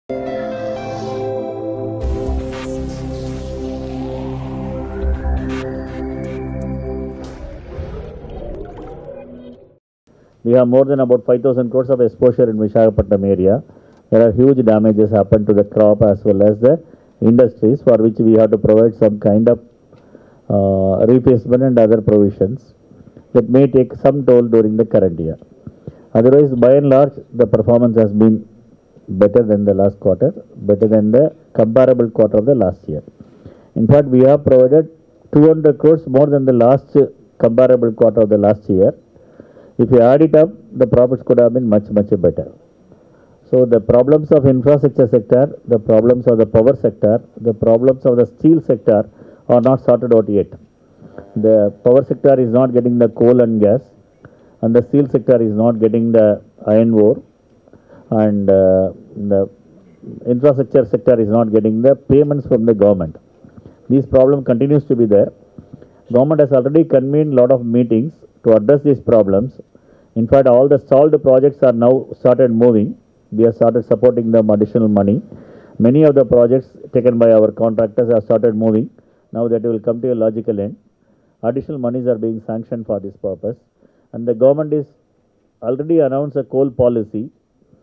We have more than about 5,000 crores of exposure in Visakhapatnam area. There are huge damages happened to the crop as well as the industries, for which we have to provide some kind of replacement and other provisions that may take some toll during the current year. Otherwise, by and large, the performance has been better than the last quarter, better than the comparable quarter of the last year. In fact, we have provided 200 crores more than the last comparable quarter of the last year. If you add it up, the profits could have been much better. So the problems of infrastructure sector, the problems of the power sector, the problems of the steel sector are not sorted out yet. The power sector is not getting the coal and gas, and the steel sector is not getting the iron ore, and the infrastructure sector is not getting the payments from the government. This problem continues to be there. Government has already convened a lot of meetings to address these problems. In fact, all the stalled projects are now started moving. We have started supporting them additional money. Many of the projects taken by our contractors have started moving. Now that will come to a logical end. Additional monies are being sanctioned for this purpose. And the government is already announced a coal policy.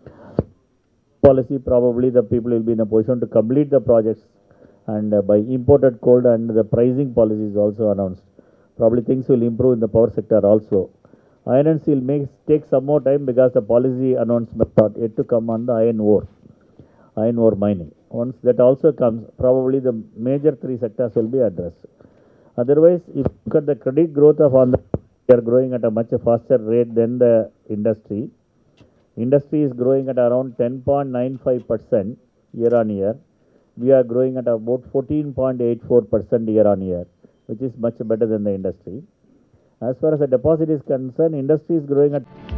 Probably the people will be in a position to complete the projects, and by imported coal, and the pricing policy is also announced. Probably things will improve in the power sector also. Iron and steel may take some more time because the policy announcement are yet to come on the iron ore mining. Once that also comes, probably the major three sectors will be addressed. Otherwise, if you look at the credit growth of Andhra, they are growing at a much faster rate than the industry. Industry is growing at around 10.95% year on year. We are growing at about 14.84% year on year, which is much better than the industry. As far as the deposit is concerned, industry is growing at